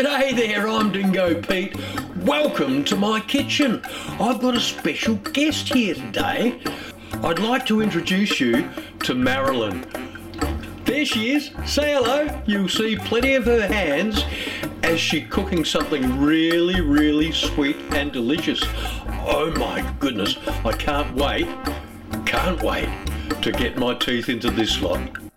G'day there, I'm Dingo Pete. Welcome to my kitchen. I've got a special guest here today. I'd like to introduce you to Marilyn. There she is. Say hello. You'll see plenty of her hands as she's cooking something really, really sweet and delicious. Oh my goodness, I can't wait to get my teeth into this lot.